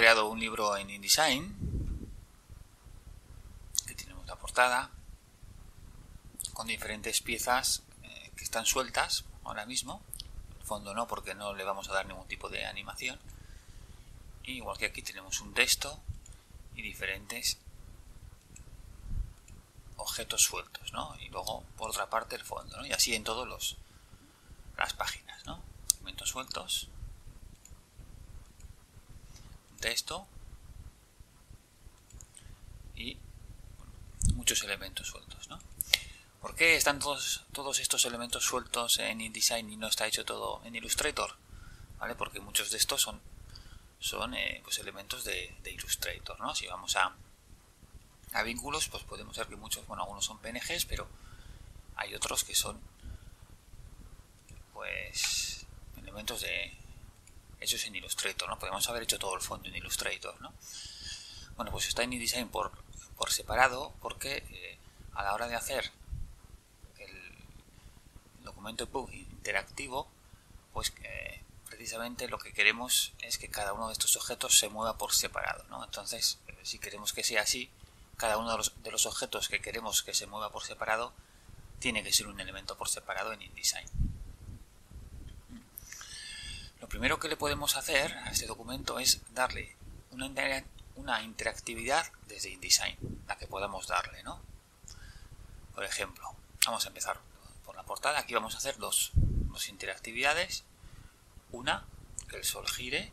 creado un libro en InDesign, que tenemos la portada, con diferentes piezas que están sueltas ahora mismo. El fondo no, porque no le vamos a dar ningún tipo de animación. Y igual que aquí tenemos un texto y diferentes objetos sueltos, ¿no? Y luego por otra parte el fondo, ¿no? Y así en todas las páginas, ¿no? Elementos sueltos, texto y muchos elementos sueltos, ¿no? ¿Por qué están todos estos elementos sueltos en InDesign y no está hecho todo en Illustrator? ¿Vale? Porque muchos de estos son pues elementos de Illustrator, ¿no? Si vamos a vínculos, pues podemos ver que muchos, bueno, algunos son PNGs, pero hay otros que son pues elementos hechos en Illustrator, ¿no? Podemos haber hecho todo el fondo en Illustrator, ¿no? Bueno, pues está en InDesign por separado, porque a la hora de hacer el documento EPUB interactivo, pues precisamente lo que queremos es que cada uno de estos objetos se mueva por separado, ¿no? Entonces, si queremos que sea así, cada uno de los objetos que queremos que se mueva por separado tiene que ser un elemento por separado en InDesign. Lo primero que le podemos hacer a este documento es darle una interactividad desde InDesign, la que podamos darle, ¿no? Por ejemplo, vamos a empezar por la portada. Aquí vamos a hacer dos interactividades. Una, que el sol gire.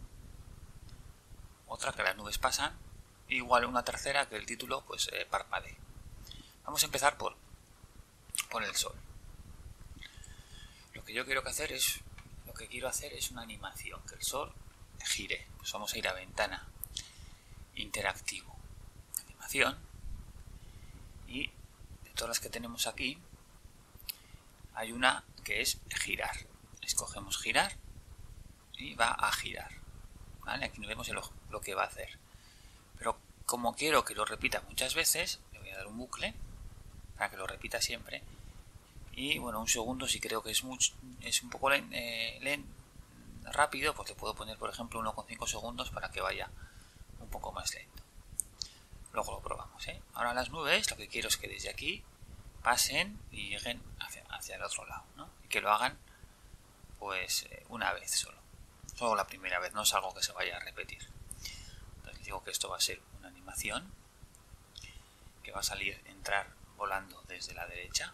Otra, que las nubes pasan. Igual una tercera, que el título pues parpadee. Vamos a empezar por el sol. Lo que quiero hacer es una animación, que el sol gire. Pues vamos a ir a ventana, interactivo, animación, y de todas las que tenemos aquí hay una que es girar. Escogemos girar y va a girar, ¿vale? Aquí vemos lo que va a hacer, pero como quiero que lo repita muchas veces, le voy a dar un bucle para que lo repita siempre. Y bueno, un segundo, si creo que es un poco rápido, pues le puedo poner, por ejemplo, 1,5 segundos para que vaya un poco más lento. Luego lo probamos, ¿eh? Ahora las nubes, lo que quiero es que desde aquí pasen y lleguen hacia el otro lado, ¿no? Y que lo hagan pues una vez solo la primera vez, no es algo que se vaya a repetir. Entonces digo que esto va a ser una animación que va a entrar volando desde la derecha,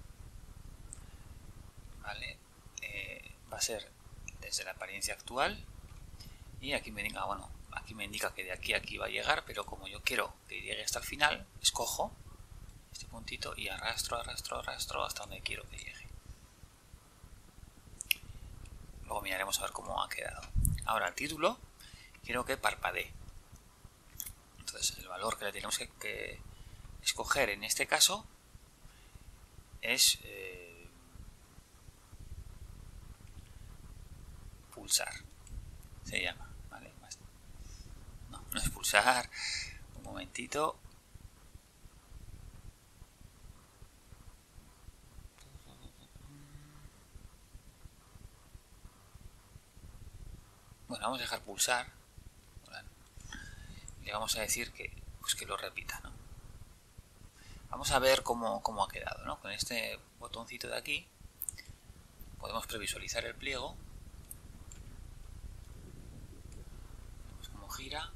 ¿vale? Va a ser desde la apariencia actual, y aquí me indica que de aquí a aquí va a llegar, pero como yo quiero que llegue hasta el final, escojo este puntito y arrastro hasta donde quiero que llegue. Luego miraremos a ver cómo ha quedado. Ahora el título quiero que parpadee. Entonces el valor que le tenemos que escoger en este caso es pulsar, se llama, ¿vale? No es pulsar. Un momentito. Bueno, vamos a dejar pulsar. Le vamos a decir que lo repita, ¿no? Vamos a ver cómo ha quedado, ¿no? Con este botoncito de aquí podemos previsualizar el pliego. Vemos cómo gira,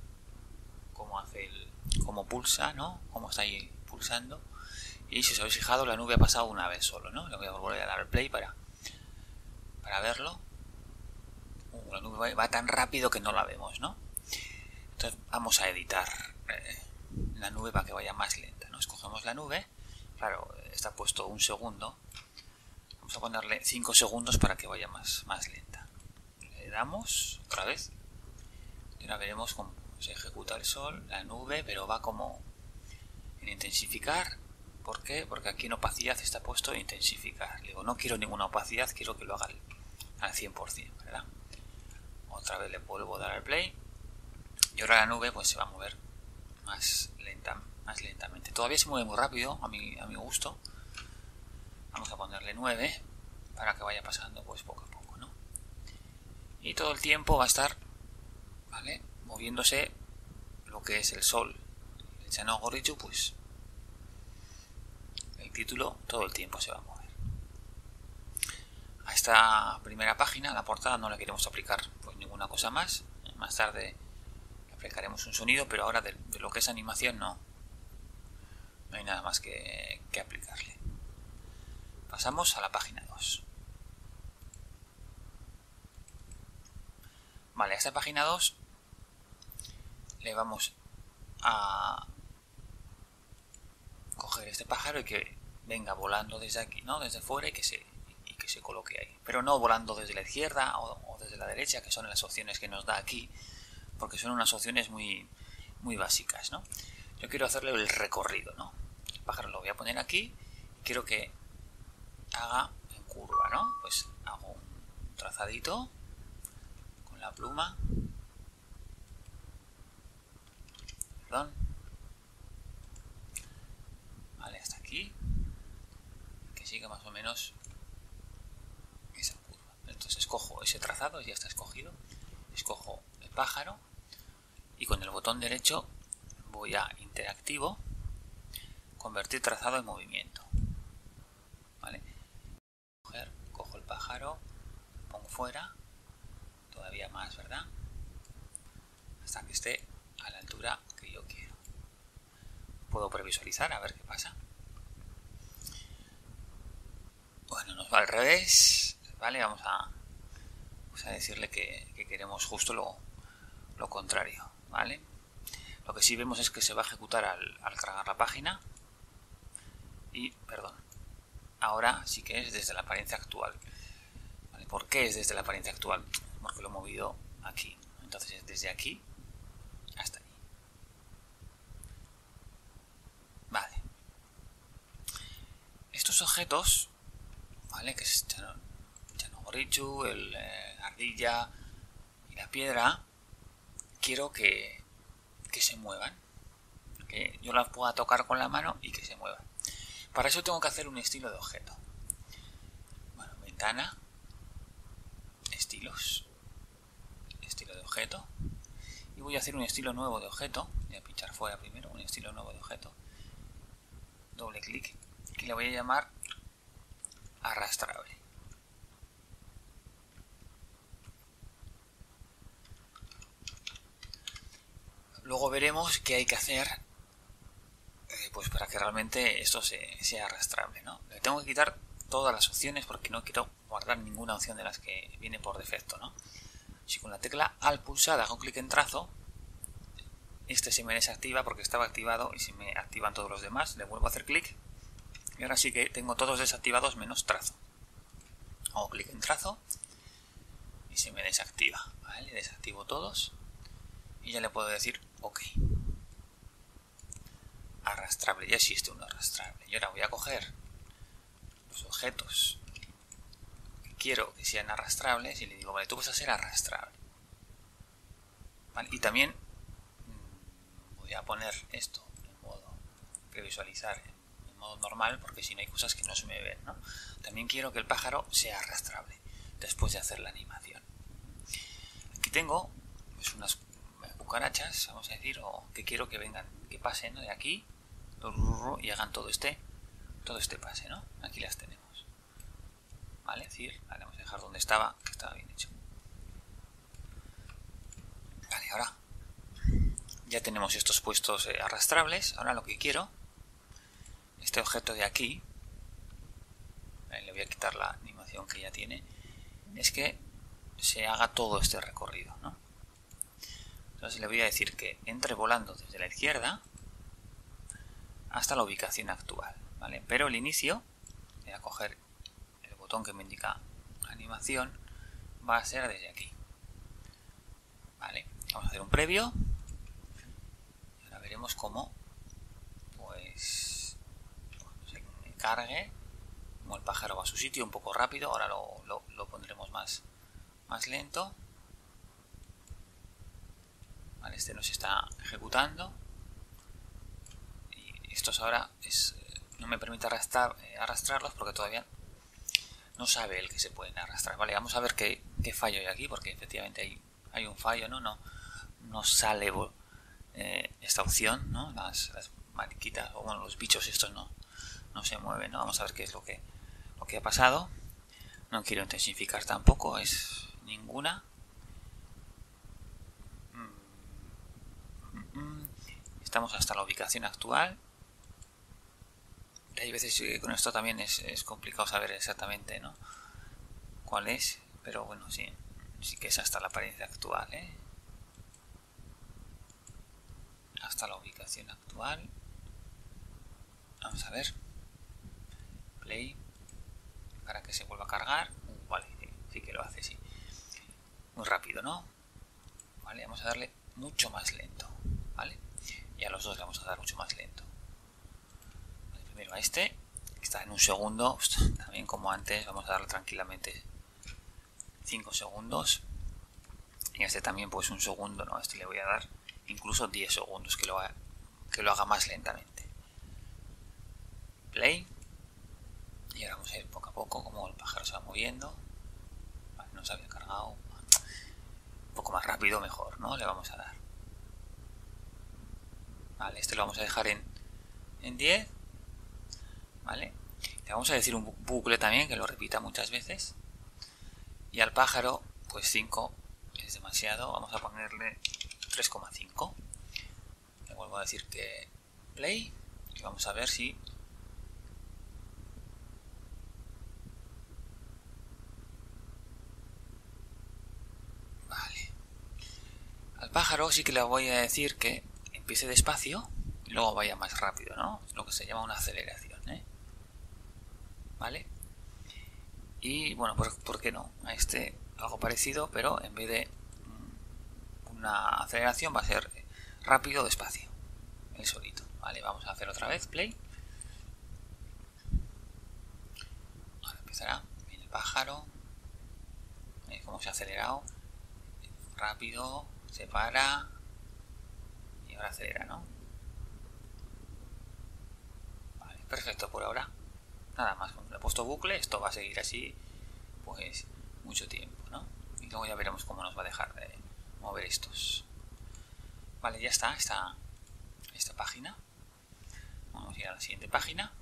cómo pulsa, ¿no? Cómo está ahí pulsando. Y si os habéis fijado, la nube ha pasado una vez solo, ¿no? Le voy a volver a dar al play para verlo. La nube va tan rápido que no la vemos, ¿no? Entonces vamos a editar la nube para que vaya más lenta, ¿no? Escogemos la nube, claro, está puesto un segundo, vamos a ponerle 5 segundos para que vaya más lenta. Le damos otra vez y ahora veremos cómo se ejecuta el sol, la nube, pero va como en intensificar. ¿Por qué? Porque aquí en opacidad está puesto intensificar. Le digo, no quiero ninguna opacidad, quiero que lo haga al 100%, ¿verdad? Otra vez le vuelvo a dar al play y ahora la nube pues se va a mover más lentamente. Todavía se mueve muy rápido a mi gusto. Vamos a ponerle 9 para que vaya pasando pues poco a poco, ¿no? Y todo el tiempo va a estar, ¿vale?, moviéndose lo que es el sol, el Llano Gorrichu, pues el título todo el tiempo se va a mover. A esta primera página, la portada, no le queremos aplicar pues ninguna cosa más. Más tarde le aplicaremos un sonido, pero ahora de lo que es animación no hay nada más que aplicarle. Pasamos a la página 2. Vale, a esta página 2 le vamos a coger este pájaro y que venga volando desde aquí, ¿no? Desde fuera y que se coloque ahí. Pero no volando desde la izquierda o desde la derecha, que son las opciones que nos da aquí, porque son unas opciones muy básicas, ¿no? Yo quiero hacerle el recorrido, ¿no? El pájaro lo voy a poner aquí y quiero que haga en curva, ¿no? Pues hago un trazadito con la pluma. Perdón. Vale, hasta aquí. Que siga más o menos esa curva. Entonces escojo ese trazado, ya está escogido. Escojo el pájaro y con el botón derecho voy a interactivo, convertir trazado en movimiento. Vale. Cojo el pájaro, pongo fuera, todavía más, ¿verdad? Hasta que esté a la altura que yo quiero. Puedo previsualizar a ver qué pasa. Bueno, nos va al revés, ¿vale? Vamos a decirle que queremos justo lo contrario, ¿vale? Lo que sí vemos es que se va a ejecutar al cargar la página y, perdón, ahora sí que es desde la apariencia actual. ¿Vale? ¿Por qué es desde la apariencia actual? Porque lo he movido aquí, entonces es desde aquí hasta ahí. Vale. Estos objetos, ¿vale? Que es Llano Gorrichu, el ardilla y la piedra, quiero que se muevan, que yo las pueda tocar con la mano y que se muevan. Para eso tengo que hacer un estilo de objeto. Bueno, ventana, estilos, estilo de objeto, y voy a hacer un estilo nuevo de objeto. Voy a pinchar fuera primero, un estilo nuevo de objeto, doble clic y le voy a llamar arrastrable. Luego veremos qué hay que hacer pues para que realmente esto sea arrastrable, ¿no? Le tengo que quitar todas las opciones porque no quiero guardar ninguna opción de las que viene por defecto, ¿no? Si con la tecla Alt pulsada hago clic en trazo, este se me desactiva porque estaba activado y se me activan todos los demás. Le vuelvo a hacer clic y ahora sí que tengo todos desactivados menos trazo. Hago clic en trazo y se me desactiva, ¿vale? Desactivo todos y ya le puedo decir OK. Arrastrable, ya existe un arrastrable. Y ahora voy a coger los objetos que quiero que sean arrastrables y le digo, vale, tú vas a ser arrastrable. ¿Vale? Y también voy a poner esto en modo previsualizar en modo normal, porque si no hay cosas que no se me ven, ¿no? También quiero que el pájaro sea arrastrable después de hacer la animación. Aquí tengo pues unas cucarachas, vamos a decir, o que quiero que vengan, que pasen, ¿no? De aquí y hagan todo este pase, ¿no? Aquí las tenemos, ¿vale? Es decir, vale, vamos a dejar donde estaba, que estaba bien hecho. Vale, ahora ya tenemos estos puestos arrastrables. Ahora lo que quiero, este objeto de aquí, le voy a quitar la animación que ya tiene, es que se haga todo este recorrido, ¿no? Entonces le voy a decir que entre volando desde la izquierda hasta la ubicación actual, ¿vale? Pero el inicio, voy a coger el botón que me indica animación, va a ser desde aquí, ¿vale? Vamos a hacer un previo y ahora veremos cómo pues se cargue, como el pájaro va a su sitio un poco rápido. Ahora lo pondremos más lento. Vale, este nos está ejecutando y estos ahora no me permite arrastrarlos porque todavía no sabe el que se pueden arrastrar. Vale, vamos a ver qué fallo hay aquí, porque efectivamente hay un fallo, ¿no? no sale esta opción, ¿no? Las mariquitas o bueno, los bichos estos no se mueven, ¿no? Vamos a ver qué es lo que ha pasado. No quiero intensificar tampoco, es ninguna. Estamos hasta la ubicación actual. Hay veces que con esto también es complicado saber exactamente, ¿no? Cuál es, pero bueno, sí que es hasta la apariencia actual, ¿eh? Hasta la ubicación actual. Vamos a ver. Play. Para que se vuelva a cargar. Vale, sí que lo hace, sí. Muy rápido, ¿no? Vale, vamos a darle mucho más lento, ¿vale? Y a los dos le vamos a dar mucho más lento. Vale, primero a este, que está en un segundo, también como antes, vamos a darle tranquilamente 5 segundos. Y a este también pues un segundo, ¿no? A este le voy a dar incluso 10 segundos, que lo haga más lentamente. Play. Y ahora vamos a ir poco a poco, como el pájaro se va moviendo. Vale, no se había cargado. Un poco más rápido, mejor, ¿no? Le vamos a dar. Vale, este lo vamos a dejar en 10. Vale. Le vamos a decir un bucle también, que lo repita muchas veces. Y al pájaro, pues 5 es demasiado. Vamos a ponerle 3,5. Le vuelvo a decir que play. Y vamos a ver si... Vale. Al pájaro sí que le voy a decir que empiece despacio y luego vaya más rápido, ¿no? Lo que se llama una aceleración, ¿eh? ¿Vale? Y bueno, pues ¿por qué no? A este algo parecido, pero en vez de una aceleración va a ser rápido despacio, el solito. Vale, vamos a hacer otra vez, play. Ahora empezará, viene el pájaro. ¿Veis cómo se ha acelerado? Rápido, se para y ahora acelera, ¿no? Vale, perfecto por ahora. Nada más, cuando le he puesto bucle, esto va a seguir así pues mucho tiempo, ¿no? Y luego ya veremos cómo nos va a dejar de mover estos. Vale, ya está esta página. Vamos a ir a la siguiente página.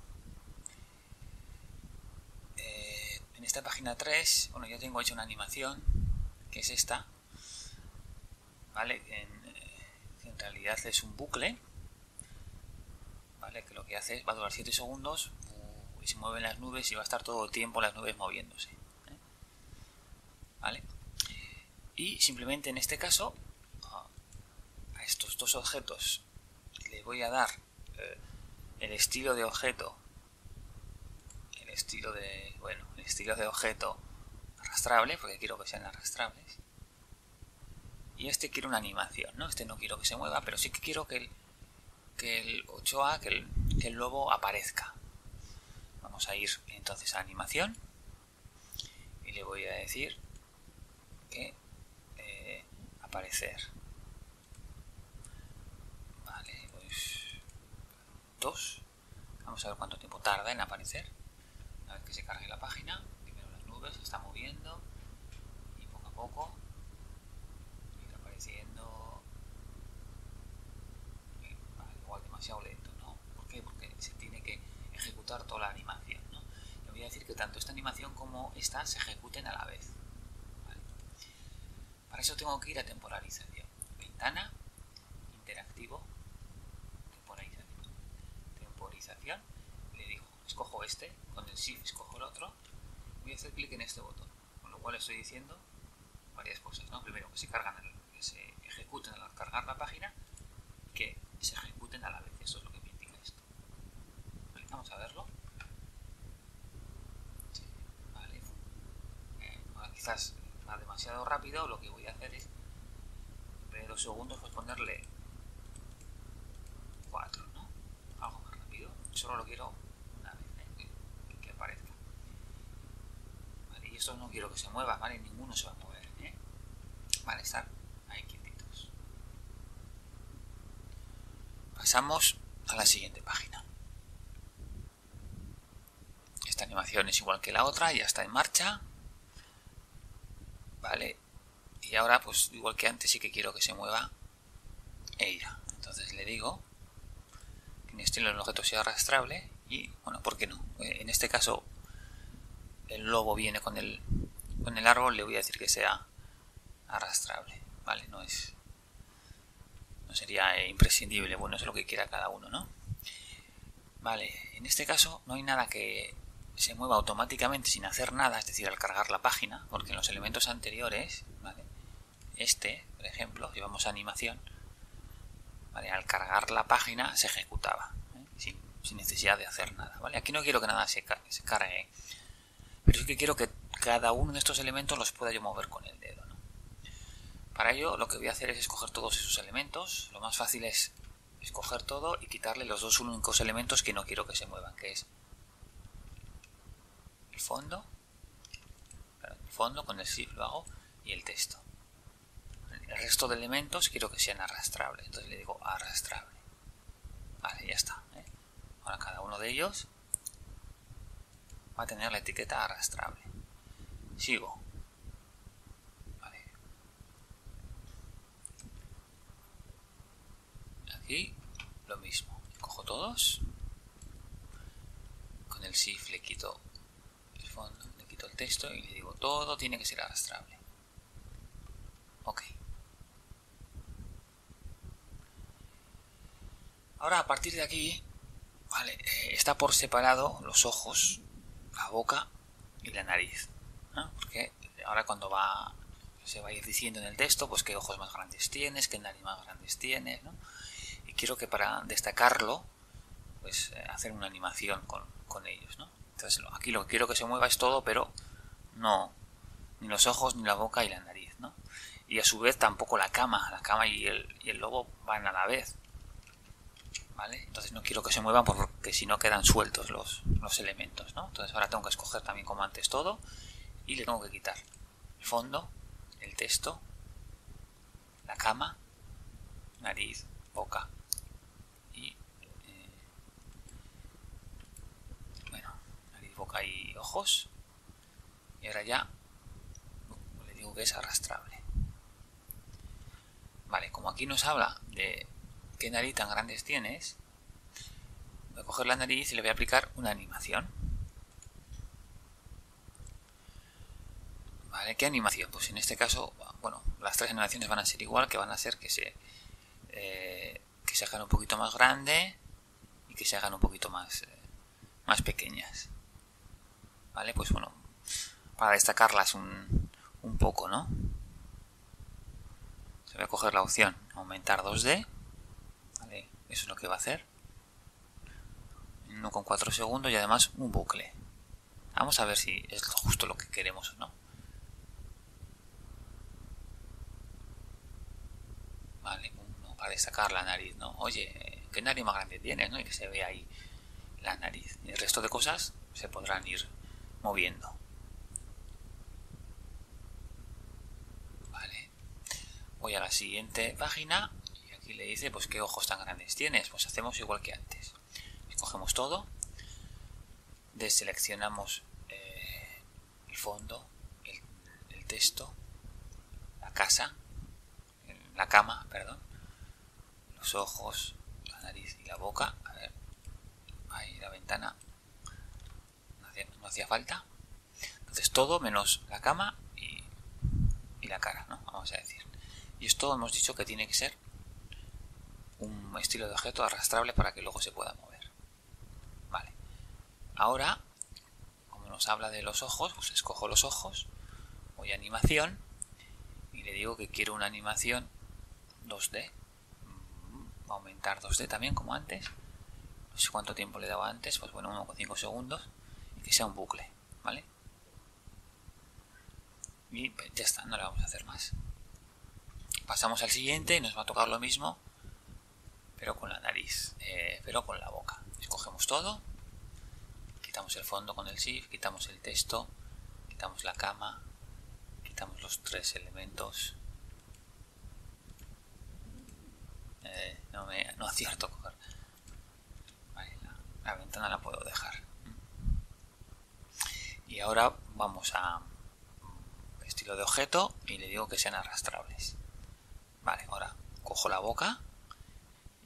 En esta página 3, bueno, yo tengo hecho una animación, que es esta. Vale, en realidad es un bucle. Vale, que lo que hace es, va a durar 7 segundos y se mueven las nubes y va a estar todo el tiempo las nubes moviéndose. ¿Vale? Y simplemente en este caso a estos dos objetos le voy a dar el estilo de objeto, el estilo de objeto arrastrable, porque quiero que sean arrastrables. Y este quiero una animación, ¿no? Este no quiero que se mueva, pero sí que quiero que el 8A, que el lobo aparezca. Vamos a ir entonces a animación y le voy a decir que aparecer. Vale, pues 2. Vamos a ver cuánto tiempo tarda en aparecer. A ver que se cargue la página. Primero las nubes se están moviendo y poco a poco ir apareciendo. Vale, igual demasiado lento, ¿no? ¿Por qué? Porque se tiene que ejecutar toda la animación, ¿no? Le voy a decir que tanto esta animación como esta se ejecuten a la vez. ¿Vale? Para eso tengo que ir a temporalización. Ventana, interactivo, temporización. Le digo, escojo este, con el shift escojo el otro. Voy a hacer clic en este botón, con lo cual estoy diciendo varias cosas, ¿no? Primero, que se ejecuten al cargar la página, que se ejecuten a la vez. Eso es lo que me indica esto. Vale, vamos a verlo. Sí, vale. Quizás va demasiado rápido. Lo que voy a hacer es, en vez de 2 segundos, pues ponerle 4, ¿no? Algo más rápido. Solo lo quiero una vez, que aparezca. Vale, y esto no quiero que se mueva, ¿vale? Ninguno se va a mover, ¿eh? Vale, estar ahí quietitos. Pasamos a la siguiente página. Esta animación es igual que la otra, ya está en marcha. Vale, y ahora pues igual que antes sí que quiero que se mueva ella. Entonces le digo que mi estilo del objeto sea arrastrable y, bueno, ¿por qué no? En este caso el lobo viene con el árbol, le voy a decir que sea arrastrable, ¿vale? No sería imprescindible, bueno, eso es lo que quiera cada uno, ¿no? Vale, en este caso no hay nada que se mueva automáticamente sin hacer nada, es decir, al cargar la página, porque en los elementos anteriores, ¿vale? Por ejemplo, si vamos a animación, ¿vale? Al cargar la página se ejecutaba, ¿eh? sin necesidad de hacer nada, ¿vale? Aquí no quiero que nada se cargue, pero sí que quiero que cada uno de estos elementos los pueda yo mover con el dedo, ¿no? Para ello lo que voy a hacer es escoger todos esos elementos. Lo más fácil es escoger todo y quitarle los dos únicos elementos que no quiero que se muevan, que es el fondo con el shift lo hago, y el texto. El resto de elementos quiero que sean arrastrables, entonces le digo arrastrable. Vale, ya está, ¿eh? Ahora cada uno de ellos va a tener la etiqueta arrastrable. Sigo. Vale. Aquí lo mismo. Cojo todos. Con el shift le quito el fondo, le quito el texto y le digo todo tiene que ser arrastrable. Ok. Ahora a partir de aquí, vale, está por separado los ojos, la boca y la nariz, ¿no? Porque ahora cuando se va a ir diciendo en el texto, pues qué ojos más grandes tienes, qué nariz más grandes tienes, ¿no? Y quiero que para destacarlo, pues hacer una animación con ellos, ¿no? Entonces aquí lo que quiero que se mueva es todo, pero no, ni los ojos, ni la boca y la nariz, ¿no? Y a su vez tampoco la cama y el lobo van a la vez, ¿vale? Entonces no quiero que se muevan porque si no quedan sueltos los elementos, ¿no? Entonces ahora tengo que escoger también como antes todo y le tengo que quitar el fondo, el texto, la cama, nariz, boca y nariz, boca y ojos. Y ahora ya le digo que es arrastrable. Vale, como aquí nos habla de qué nariz tan grandes tienes, voy a coger la nariz y le voy a aplicar una animación. Vale, ¿qué animación? Pues en este caso, bueno, las tres animaciones van a ser igual, que van a hacer que se hagan un poquito más grande y que se hagan un poquito más pequeñas. Vale, pues bueno, para destacarlas un poco, ¿no? Se va a coger la opción aumentar 2D, ¿vale? Eso es lo que va a hacer. 1,4 segundos y además un bucle. Vamos a ver si es justo lo que queremos o no. Vale, para destacar la nariz, ¿no? Oye, ¿qué nariz más grande tienes, no? Y que se vea ahí la nariz. Y el resto de cosas se podrán ir moviendo. Vale. Voy a la siguiente página y aquí le dice, pues, ¿qué ojos tan grandes tienes? Pues hacemos igual que antes. Escogemos todo. Deseleccionamos el fondo, el texto, la cama, perdón, los ojos, la nariz y la boca. A ver, ahí la ventana no hacía falta. Entonces todo menos la cama y la cara, ¿no? Vamos a decir. Y esto hemos dicho que tiene que ser un estilo de objeto arrastrable para que luego se pueda mover. Vale. Ahora, como nos habla de los ojos, pues escojo los ojos, voy a animación y le digo que quiero una animación 2D. Aumentar 2D también como antes. No sé cuánto tiempo le daba antes, pues bueno, 1,5 segundos y que sea un bucle, ¿vale? Y ya está, no le vamos a hacer más. Pasamos al siguiente y nos va a tocar lo mismo, pero con la nariz, pero con la boca. Escogemos todo, quitamos el fondo con el shift, quitamos el texto, quitamos la cama, quitamos los tres elementos. No acierto a coger. Vale, la ventana la puedo dejar. Y ahora vamos a estilo de objeto y le digo que sean arrastrables. Vale, ahora cojo la boca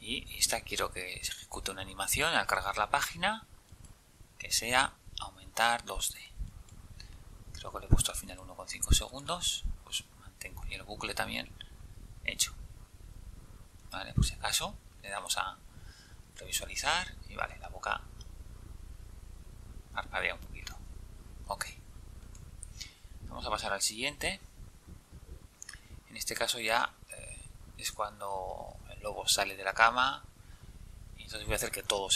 Y esta quiero que se ejecute una animación al cargar la página que sea aumentar 2D. Creo que le he puesto al final 1,5 segundos. Pues mantengo. Y el bucle también hecho. Vale, por si acaso le damos a revisualizar y vale, la boca parpadea un poquito. Ok. Vamos a pasar al siguiente. En este caso ya es cuando el lobo sale de la cama y entonces voy a hacer que todo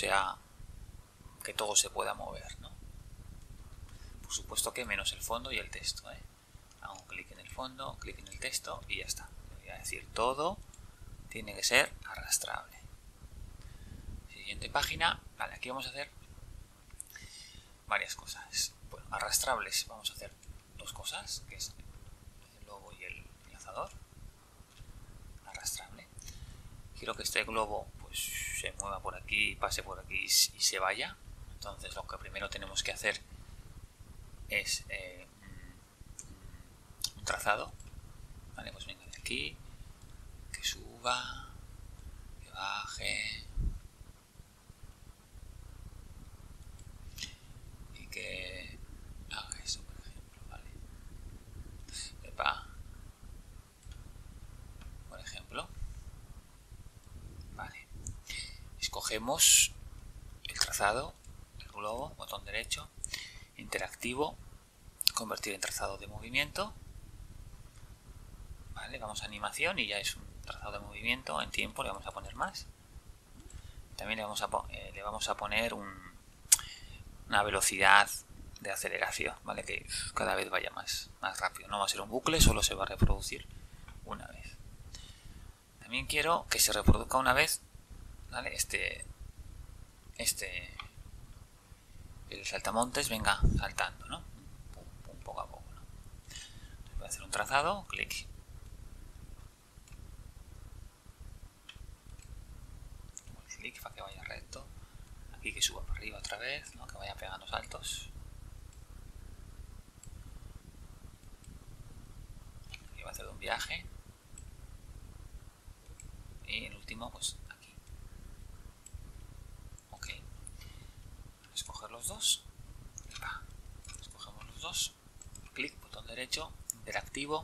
se pueda mover, ¿no? Por supuesto que menos el fondo y el texto, ¿eh? Hago un clic en el fondo, clic en el texto y ya está. Le voy a decir todo tiene que ser arrastrable. Siguiente página. Vale, aquí vamos a hacer varias cosas. Bueno, arrastrables vamos a hacer dos cosas, que es el lobo y el lanzador. Arrastrable. Quiero que este globo pues se mueva por aquí, pase por aquí y se vaya. Entonces lo que primero tenemos que hacer es un trazado. Vale, pues venga de aquí, que suba, que baje y que haga eso, por ejemplo, vale. Epa. Por ejemplo, vale. Escogemos el trazado, el globo, botón derecho, interactivo, convertir en trazado de movimiento. Vale, vamos a animación y ya es un trazado de movimiento. En tiempo le vamos a poner más. También le vamos a poner una velocidad de aceleración, ¿vale? Que cada vez vaya más rápido. No va a ser un bucle, solo se va a reproducir una vez. También quiero que se reproduzca una vez, ¿vale? El saltamontes venga saltando, ¿no? Poco a poco, ¿no? Entonces voy a hacer un trazado, clic. Clic para que vaya recto. Aquí que suba para arriba otra vez, ¿no? Que vaya pegando saltos. Aquí va a hacer un viaje. Y el último, pues aquí. Ok. Escoger los dos. Escogemos los dos. Clic, botón derecho, interactivo.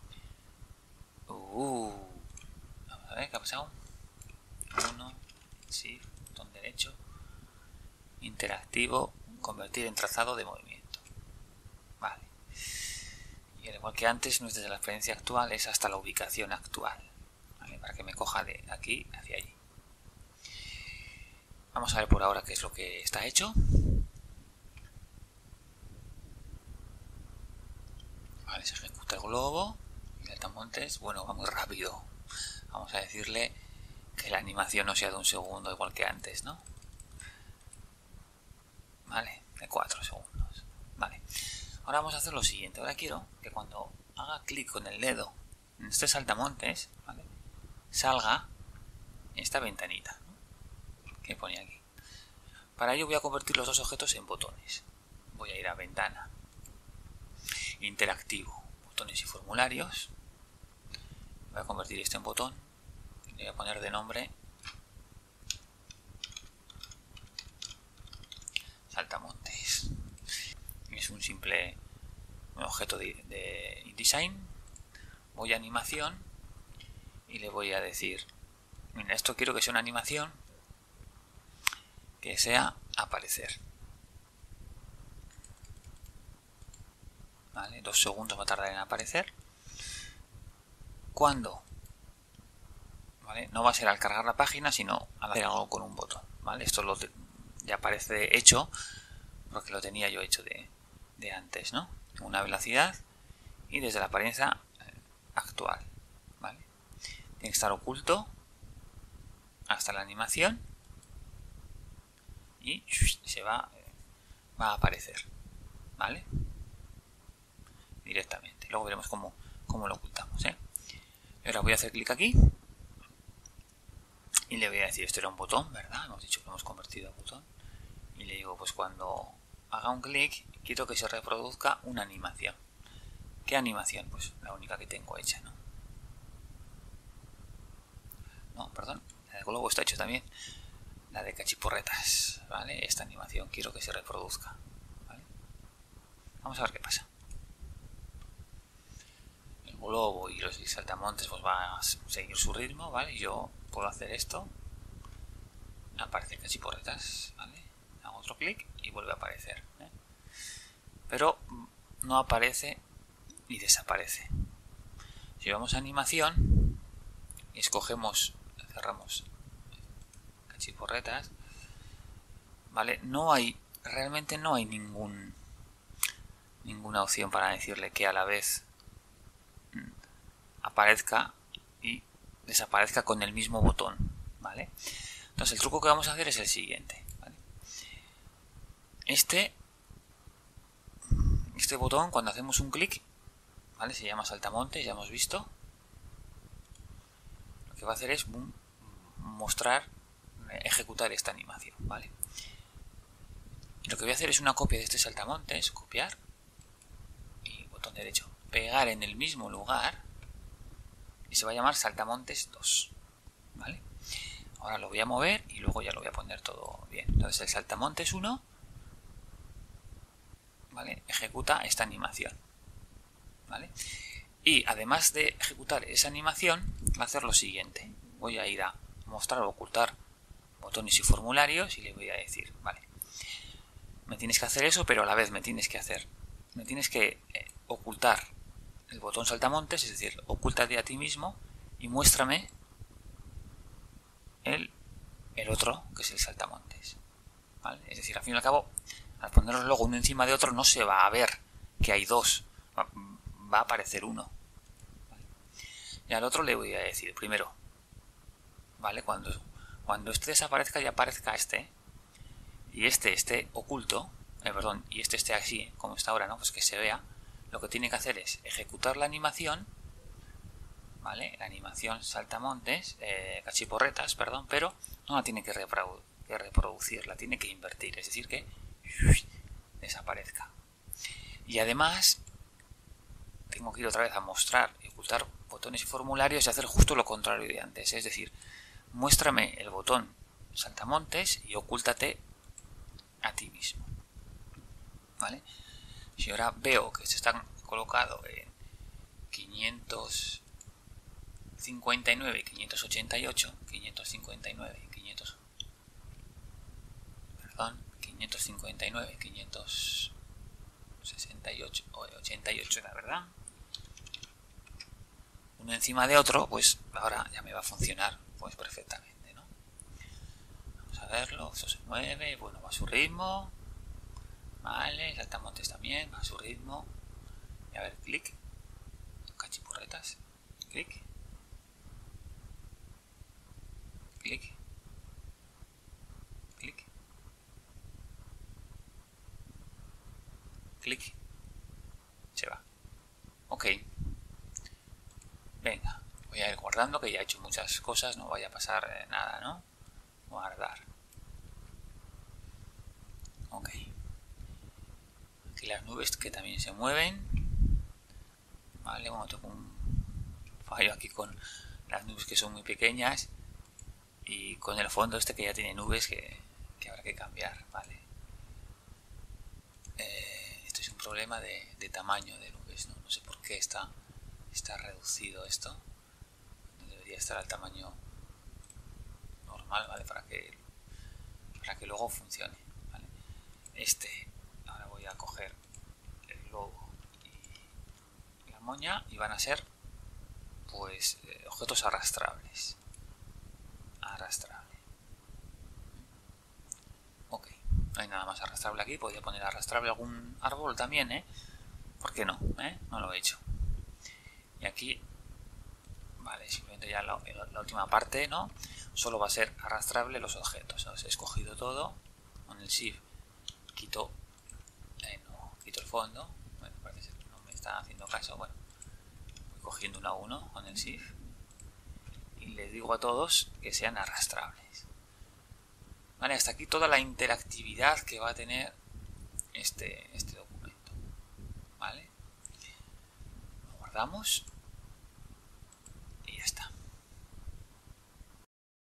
Vamos a ver qué ha pasado. 1, sí, botón derecho, interactivo, convertir en trazado de movimiento. Vale. Y al igual que antes, no es desde la experiencia actual, es hasta la ubicación actual. ¿Vale? Para que me coja de aquí hacia allí. Vamos a ver por ahora qué es lo que está hecho. Vale, se ejecuta el globo. Y el saltamontes, bueno, va muy rápido. Vamos a decirle que la animación no sea de 1 segundo igual que antes, ¿no? Vale, de 4 segundos. Vale. Ahora vamos a hacer lo siguiente. Ahora quiero que cuando haga clic con el dedo en este saltamontes, ¿vale? Salga esta ventanita, ¿no? Que pone aquí. Para ello voy a convertir los dos objetos en botones. Voy a ir a ventana, interactivo, botones y formularios. Voy a convertir esto en botón. Le voy a poner de nombre saltamontes. Es un simple objeto de InDesign. Voy a animación y le voy a decir, mira, esto quiero que sea una animación que sea aparecer. Vale, 2 segundos va a tardar en aparecer. ¿Cuándo? ¿Vale? No va a ser al cargar la página, sino al hacer algo con un botón. ¿Vale? Esto ya aparece hecho porque lo tenía yo hecho de antes, ¿no? Una velocidad y desde la apariencia actual. ¿Vale? Tiene que estar oculto hasta la animación y se va a aparecer. ¿Vale? Directamente. Luego veremos cómo lo ocultamos, ¿eh? Ahora voy a hacer clic aquí y le voy a decir, esto era un botón, ¿verdad? Hemos dicho que lo hemos convertido a botón. Y le digo, pues cuando haga un clic, quiero que se reproduzca una animación. ¿Qué animación? Pues la única que tengo hecha, ¿no? No, perdón, el globo está hecho también. La de cachiporretas, ¿vale? Esta animación quiero que se reproduzca, ¿vale? Vamos a ver qué pasa. El globo y los saltamontes pues va a seguir su ritmo, ¿vale? Yo puedo hacer esto. Aparece cachiporretas, ¿vale? Hago otro clic y vuelve a aparecer, ¿eh? Pero no aparece y desaparece. Si vamos a animación y escogemos, cerramos cachiporretas, ¿vale? Realmente no hay ninguna opción para decirle que a la vez aparezca y desaparezca con el mismo botón, ¿vale? Entonces el truco que vamos a hacer es el siguiente, ¿vale? Este botón, cuando hacemos un clic, ¿vale? Se llama saltamontes, ya hemos visto. Lo que va a hacer es ejecutar esta animación, ¿vale? Lo que voy a hacer es una copia de este saltamontes, copiar, y botón derecho, pegar en el mismo lugar, y se va a llamar saltamontes 2, ¿vale? Ahora lo voy a mover y luego ya lo voy a poner todo bien. Entonces el saltamontes 1, ¿vale? Ejecuta esta animación, ¿vale? Y además de ejecutar esa animación, va a hacer lo siguiente. Voy a ir a mostrar o ocultar botones y formularios y le voy a decir, vale, me tienes que hacer eso, pero a la vez me tienes que ocultar el botón saltamontes, es decir, ocúltate a ti mismo y muéstrame el otro, que es el saltamontes, ¿vale? Es decir, al fin y al cabo, al ponerlos luego uno encima de otro no se va a ver que hay dos, va a aparecer uno, ¿vale? Y al otro le voy a decir primero, ¿vale? Cuando este desaparezca y aparezca este, y este esté oculto, y este esté así como está ahora, ¿no? Pues que se vea, lo que tiene que hacer es ejecutar la animación, ¿vale? La animación saltamontes, cachiporretas, perdón, pero no la tiene que reproducir, la tiene que invertir, es decir, que desaparezca. Y además tengo que ir otra vez a mostrar y ocultar botones y formularios y hacer justo lo contrario de antes, es decir, muéstrame el botón saltamontes y ocúltate a ti mismo, ¿vale? Si ahora veo que se están colocados en 559 y 588, 559 y 559 y 568 o 88, la verdad, uno encima de otro, pues ahora ya me va a funcionar pues perfectamente, ¿no? Vamos a verlo, esto se mueve, bueno, va a su ritmo, vale, saltamontes también, va a su ritmo, y a ver, clic, cachiporretas, clic, clic, clic, clic, se va. Ok, venga, voy a ir guardando, que ya he hecho muchas cosas, no vaya a pasar nada, ¿no? Guardar. Ok, aquí las nubes que también se mueven, vale, bueno, tengo un fallo aquí con las nubes que son muy pequeñas y con el fondo este que ya tiene nubes que habrá que cambiar, vale. Esto es un problema de tamaño de nubes, ¿no? No sé por qué está reducido esto, debería estar al tamaño normal, ¿vale? Para que luego funcione, ¿vale? Ahora voy a coger el globo y la moña y van a ser pues objetos arrastrables. Ok, no hay nada más arrastrable aquí. Podría poner arrastrable algún árbol también, ¿eh? ¿Por qué no? No lo he hecho. Y aquí, vale, simplemente ya la última parte, ¿no? Solo va a ser arrastrable los objetos. Os he escogido todo. Con el Shift quito el fondo. Bueno, parece que no me está haciendo caso. Bueno, voy cogiendo uno a uno con el Shift. Y les digo a todos que sean arrastrables. Vale, hasta aquí toda la interactividad que va a tener este documento. Vale, lo guardamos.